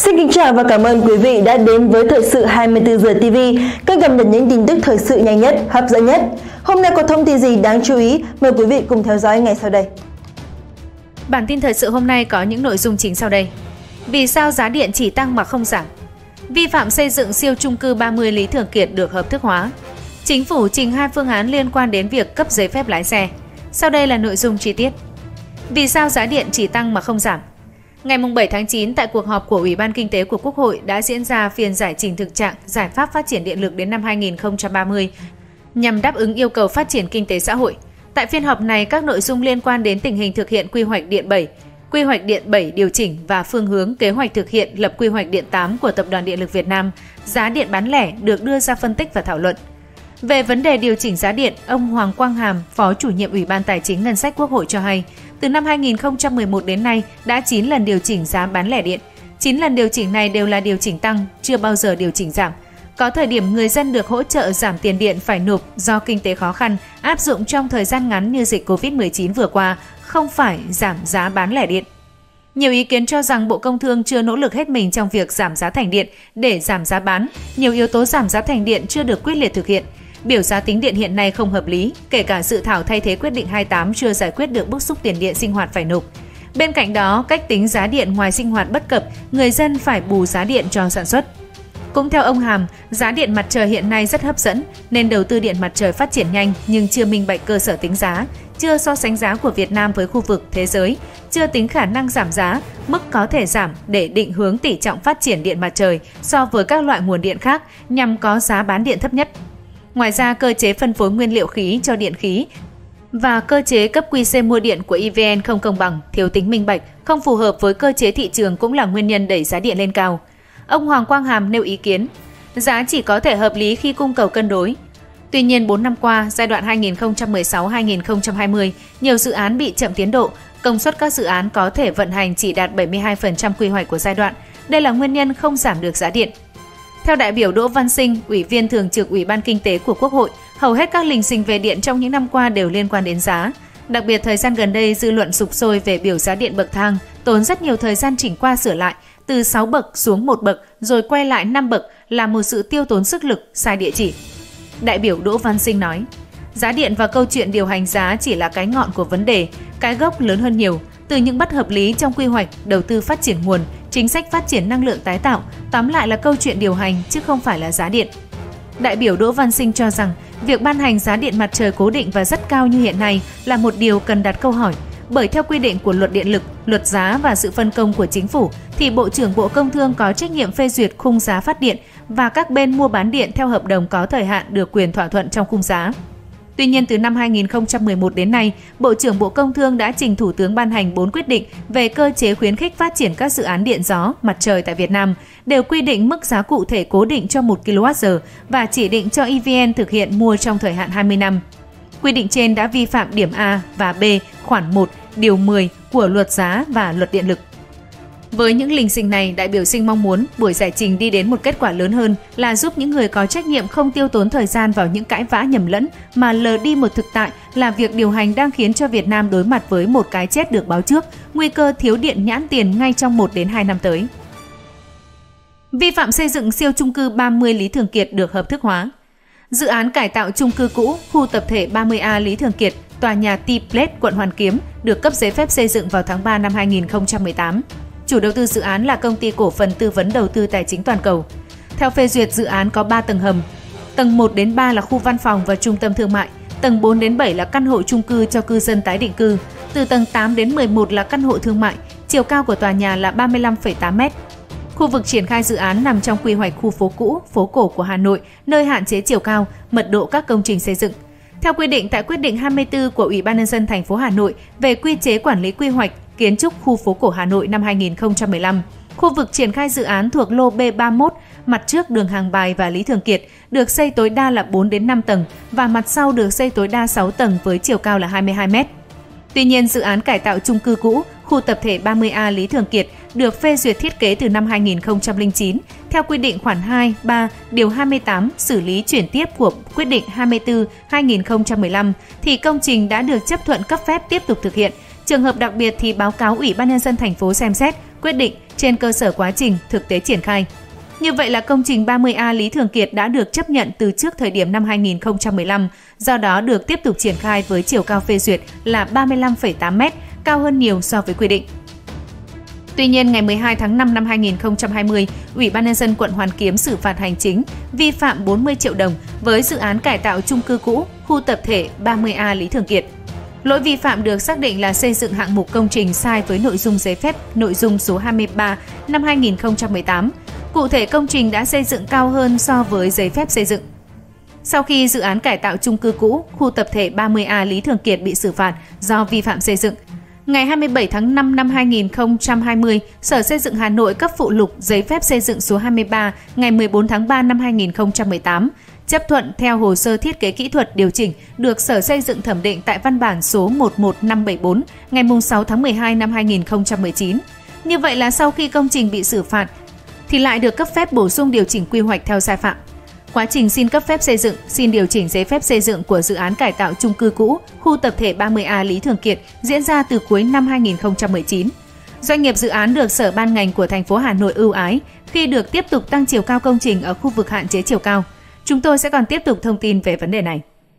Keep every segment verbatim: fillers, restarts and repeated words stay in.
Xin kính chào và cảm ơn quý vị đã đến với Thời sự hai mươi tư giờ ti vi, kênh cập nhật những tin tức thời sự nhanh nhất, hấp dẫn nhất. Hôm nay có thông tin gì đáng chú ý? Mời quý vị cùng theo dõi ngay sau đây. Bản tin thời sự hôm nay có những nội dung chính sau đây. Vì sao giá điện chỉ tăng mà không giảm? Vi phạm xây dựng siêu chung cư ba mươi Lý Thường Kiệt được hợp thức hóa. Chính phủ trình hai phương án liên quan đến việc cấp giấy phép lái xe. Sau đây là nội dung chi tiết. Vì sao giá điện chỉ tăng mà không giảm? Ngày bảy tháng chín, tại cuộc họp của Ủy ban Kinh tế của Quốc hội đã diễn ra phiên giải trình thực trạng giải pháp phát triển điện lực đến năm hai nghìn không trăm ba mươi nhằm đáp ứng yêu cầu phát triển kinh tế xã hội. Tại phiên họp này, các nội dung liên quan đến tình hình thực hiện quy hoạch điện bảy, quy hoạch điện bảy điều chỉnh và phương hướng kế hoạch thực hiện lập quy hoạch điện tám của Tập đoàn Điện lực Việt Nam, giá điện bán lẻ được đưa ra phân tích và thảo luận. Về vấn đề điều chỉnh giá điện, ông Hoàng Quang Hàm, Phó Chủ nhiệm Ủy ban Tài chính Ngân sách Quốc hội cho hay, từ năm hai nghìn không trăm mười một đến nay đã chín lần điều chỉnh giá bán lẻ điện. chín lần điều chỉnh này đều là điều chỉnh tăng, chưa bao giờ điều chỉnh giảm. Có thời điểm người dân được hỗ trợ giảm tiền điện phải nộp do kinh tế khó khăn, áp dụng trong thời gian ngắn như dịch covid mười chín vừa qua, không phải giảm giá bán lẻ điện. Nhiều ý kiến cho rằng Bộ Công Thương chưa nỗ lực hết mình trong việc giảm giá thành điện để giảm giá bán, nhiều yếu tố giảm giá thành điện chưa được quyết liệt thực hiện. Biểu giá tính điện hiện nay không hợp lý, kể cả dự thảo thay thế quyết định hai mươi tám chưa giải quyết được bức xúc tiền điện sinh hoạt phải nộp. Bên cạnh đó, cách tính giá điện ngoài sinh hoạt bất cập, người dân phải bù giá điện cho sản xuất. Cũng theo ông Hàm, giá điện mặt trời hiện nay rất hấp dẫn nên đầu tư điện mặt trời phát triển nhanh nhưng chưa minh bạch cơ sở tính giá, chưa so sánh giá của Việt Nam với khu vực thế giới, chưa tính khả năng giảm giá, mức có thể giảm để định hướng tỷ trọng phát triển điện mặt trời so với các loại nguồn điện khác nhằm có giá bán điện thấp nhất. Ngoài ra, cơ chế phân phối nguyên liệu khí cho điện khí và cơ chế cấp quy xê mua điện của e vê en không công bằng, thiếu tính minh bạch, không phù hợp với cơ chế thị trường cũng là nguyên nhân đẩy giá điện lên cao. Ông Hoàng Quang Hàm nêu ý kiến, giá chỉ có thể hợp lý khi cung cầu cân đối. Tuy nhiên, bốn năm qua, giai đoạn hai nghìn không trăm mười sáu đến hai nghìn không trăm hai mươi, nhiều dự án bị chậm tiến độ, công suất các dự án có thể vận hành chỉ đạt bảy mươi hai phần trăm quy hoạch của giai đoạn. Đây là nguyên nhân không giảm được giá điện. Theo đại biểu Đỗ Văn Sinh, Ủy viên Thường trực Ủy ban Kinh tế của Quốc hội, hầu hết các lình xình về điện trong những năm qua đều liên quan đến giá. Đặc biệt thời gian gần đây, dư luận sục sôi về biểu giá điện bậc thang, tốn rất nhiều thời gian chỉnh qua sửa lại, từ sáu bậc xuống một bậc rồi quay lại năm bậc là một sự tiêu tốn sức lực, sai địa chỉ. Đại biểu Đỗ Văn Sinh nói, giá điện và câu chuyện điều hành giá chỉ là cái ngọn của vấn đề, cái gốc lớn hơn nhiều. Từ những bất hợp lý trong quy hoạch, đầu tư phát triển nguồn, chính sách phát triển năng lượng tái tạo, tóm lại là câu chuyện điều hành chứ không phải là giá điện. Đại biểu Đỗ Văn Sinh cho rằng, việc ban hành giá điện mặt trời cố định và rất cao như hiện nay là một điều cần đặt câu hỏi, bởi theo quy định của Luật Điện lực, Luật giá và sự phân công của Chính phủ thì Bộ trưởng Bộ Công Thương có trách nhiệm phê duyệt khung giá phát điện và các bên mua bán điện theo hợp đồng có thời hạn được quyền thỏa thuận trong khung giá. Tuy nhiên, từ năm hai nghìn không trăm mười một đến nay, Bộ trưởng Bộ Công Thương đã trình Thủ tướng ban hành bốn quyết định về cơ chế khuyến khích phát triển các dự án điện gió, mặt trời tại Việt Nam, đều quy định mức giá cụ thể cố định cho một ki lô oát giờ và chỉ định cho e vê en thực hiện mua trong thời hạn hai mươi năm. Quy định trên đã vi phạm điểm A và B khoản một, điều mười của Luật giá và Luật Điện lực. Với những lình xình này, đại biểu Sinh mong muốn buổi giải trình đi đến một kết quả lớn hơn là giúp những người có trách nhiệm không tiêu tốn thời gian vào những cãi vã nhầm lẫn mà lờ đi một thực tại là việc điều hành đang khiến cho Việt Nam đối mặt với một cái chết được báo trước, nguy cơ thiếu điện nhãn tiền ngay trong một đến hai năm tới. Vi phạm xây dựng siêu chung cư ba mươi Lý Thường Kiệt được hợp thức hóa. Dự án cải tạo chung cư cũ, khu tập thể ba mươi A Lý Thường Kiệt, tòa nhà T-Place, quận Hoàn Kiếm được cấp giấy phép xây dựng vào tháng ba năm hai nghìn không trăm mười tám. Chủ đầu tư dự án là Công ty Cổ phần Tư vấn Đầu tư Tài chính Toàn cầu. Theo phê duyệt, dự án có ba tầng hầm. Tầng một đến ba là khu văn phòng và trung tâm thương mại. Tầng bốn đến bảy là căn hộ chung cư cho cư dân tái định cư. Từ tầng tám đến mười một là căn hộ thương mại. Chiều cao của tòa nhà là ba mươi lăm phẩy tám mét. Khu vực triển khai dự án nằm trong quy hoạch khu phố cũ, phố cổ của Hà Nội, nơi hạn chế chiều cao, mật độ các công trình xây dựng. Theo quy định tại quyết định hai mươi tư của Ủy ban nhân dân thành phố Hà Nội về quy chế quản lý quy hoạch kiến trúc khu phố cổ Hà Nội năm hai nghìn không trăm mười lăm, khu vực triển khai dự án thuộc lô B ba mươi mốt, mặt trước đường Hàng Bài và Lý Thường Kiệt được xây tối đa là bốn đến năm tầng và mặt sau được xây tối đa sáu tầng với chiều cao là hai mươi hai mét. Tuy nhiên, dự án cải tạo chung cư cũ, khu tập thể ba mươi A Lý Thường Kiệt được phê duyệt thiết kế từ năm hai nghìn không trăm lẻ chín theo quy định khoản hai, ba, điều hai mươi tám xử lý chuyển tiếp của quyết định hai mươi tư trên hai nghìn không trăm mười lăm thì công trình đã được chấp thuận cấp phép tiếp tục thực hiện. Trường hợp đặc biệt thì báo cáo Ủy ban nhân dân thành phố xem xét, quyết định trên cơ sở quá trình thực tế triển khai. Như vậy là công trình ba mươi A Lý Thường Kiệt đã được chấp nhận từ trước thời điểm năm hai nghìn không trăm mười lăm, do đó được tiếp tục triển khai với chiều cao phê duyệt là ba mươi lăm phẩy tám mét, cao hơn nhiều so với quy định. Tuy nhiên, ngày mười hai tháng năm năm hai nghìn không trăm hai mươi, Ủy ban Nhân dân quận Hoàn Kiếm xử phạt hành chính vi phạm bốn mươi triệu đồng với dự án cải tạo chung cư cũ, khu tập thể ba mươi A Lý Thường Kiệt. Lỗi vi phạm được xác định là xây dựng hạng mục công trình sai với nội dung giấy phép, nội dung số hai mươi ba năm hai nghìn không trăm mười tám. Cụ thể, công trình đã xây dựng cao hơn so với giấy phép xây dựng. Sau khi dự án cải tạo chung cư cũ, khu tập thể ba mươi A Lý Thường Kiệt bị xử phạt do vi phạm xây dựng, ngày hai mươi bảy tháng năm năm hai nghìn không trăm hai mươi, Sở Xây dựng Hà Nội cấp phụ lục giấy phép xây dựng số hai mươi ba ngày mười bốn tháng ba năm hai nghìn không trăm mười tám, chấp thuận theo hồ sơ thiết kế kỹ thuật điều chỉnh được Sở Xây dựng thẩm định tại văn bản số một một năm bảy bốn ngày sáu tháng mười hai năm hai nghìn không trăm mười chín. Như vậy là sau khi công trình bị xử phạt thì lại được cấp phép bổ sung điều chỉnh quy hoạch theo sai phạm. Quá trình xin cấp phép xây dựng, xin điều chỉnh giấy phép xây dựng của dự án cải tạo chung cư cũ, khu tập thể ba mươi A Lý Thường Kiệt diễn ra từ cuối năm hai nghìn không trăm mười chín. Doanh nghiệp dự án được Sở ban ngành của thành phố Hà Nội ưu ái khi được tiếp tục tăng chiều cao công trình ở khu vực hạn chế chiều cao. Chúng tôi sẽ còn tiếp tục thông tin về vấn đề này.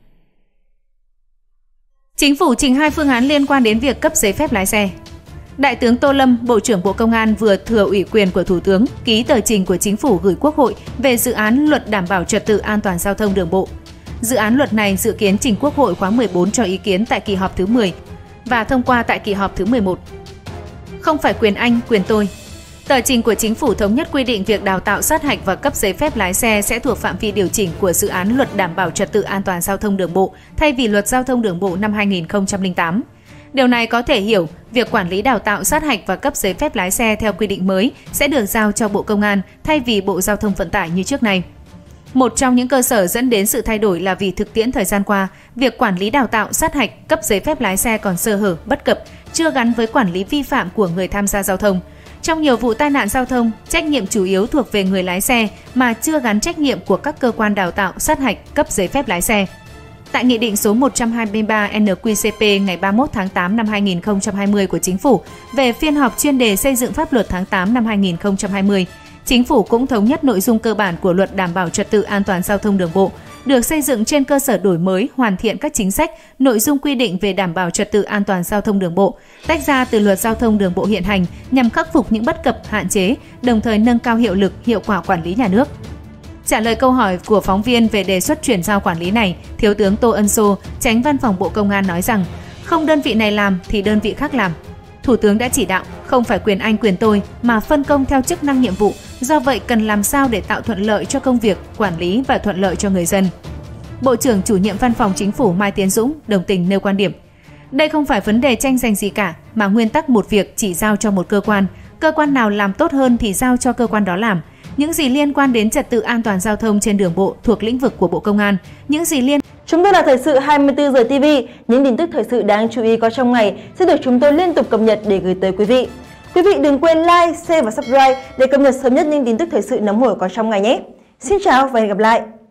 Chính phủ trình hai phương án liên quan đến việc cấp giấy phép lái xe. Đại tướng Tô Lâm, Bộ trưởng Bộ Công an vừa thừa ủy quyền của Thủ tướng ký tờ trình của Chính phủ gửi Quốc hội về dự án luật đảm bảo trật tự an toàn giao thông đường bộ. Dự án luật này dự kiến trình Quốc hội khóa mười bốn cho ý kiến tại kỳ họp thứ mười và thông qua tại kỳ họp thứ mười một. Không phải quyền anh, quyền tôi. Tờ trình của Chính phủ thống nhất quy định việc đào tạo sát hạch và cấp giấy phép lái xe sẽ thuộc phạm vi điều chỉnh của dự án luật đảm bảo trật tự an toàn giao thông đường bộ thay vì luật giao thông đường bộ năm hai nghìn không trăm lẻ tám. Điều này có thể hiểu, việc quản lý đào tạo sát hạch và cấp giấy phép lái xe theo quy định mới sẽ được giao cho Bộ Công an thay vì Bộ Giao thông Vận tải như trước này. Một trong những cơ sở dẫn đến sự thay đổi là vì thực tiễn thời gian qua, việc quản lý đào tạo sát hạch, cấp giấy phép lái xe còn sơ hở, bất cập, chưa gắn với quản lý vi phạm của người tham gia giao thông. Trong nhiều vụ tai nạn giao thông, trách nhiệm chủ yếu thuộc về người lái xe mà chưa gắn trách nhiệm của các cơ quan đào tạo sát hạch, cấp giấy phép lái xe. Tại Nghị định số một trăm hai mươi ba N Q C P ngày ba mươi mốt tháng tám năm hai nghìn không trăm hai mươi của Chính phủ về phiên họp chuyên đề xây dựng pháp luật tháng tám năm hai nghìn không trăm hai mươi, Chính phủ cũng thống nhất nội dung cơ bản của luật đảm bảo trật tự an toàn giao thông đường bộ, được xây dựng trên cơ sở đổi mới, hoàn thiện các chính sách, nội dung quy định về đảm bảo trật tự an toàn giao thông đường bộ, tách ra từ luật giao thông đường bộ hiện hành nhằm khắc phục những bất cập, hạn chế, đồng thời nâng cao hiệu lực, hiệu quả quản lý nhà nước. Trả lời câu hỏi của phóng viên về đề xuất chuyển giao quản lý này, Thiếu tướng Tô Ân Sô, Chánh Văn phòng Bộ Công an nói rằng, không đơn vị này làm thì đơn vị khác làm. Thủ tướng đã chỉ đạo, không phải quyền anh quyền tôi mà phân công theo chức năng nhiệm vụ, do vậy cần làm sao để tạo thuận lợi cho công việc, quản lý và thuận lợi cho người dân. Bộ trưởng Chủ nhiệm Văn phòng Chính phủ Mai Tiến Dũng đồng tình nêu quan điểm. Đây không phải vấn đề tranh giành gì cả, mà nguyên tắc một việc chỉ giao cho một cơ quan, cơ quan nào làm tốt hơn thì giao cho cơ quan đó làm. Những gì liên quan đến trật tự an toàn giao thông trên đường bộ thuộc lĩnh vực của Bộ Công an, những gì liên Chúng tôi là Thời sự hai mươi tư giờ ti vi, những tin tức thời sự đáng chú ý có trong ngày sẽ được chúng tôi liên tục cập nhật để gửi tới quý vị. Quý vị đừng quên like, share và subscribe để cập nhật sớm nhất những tin tức thời sự nóng hổi có trong ngày nhé. Xin chào và hẹn gặp lại.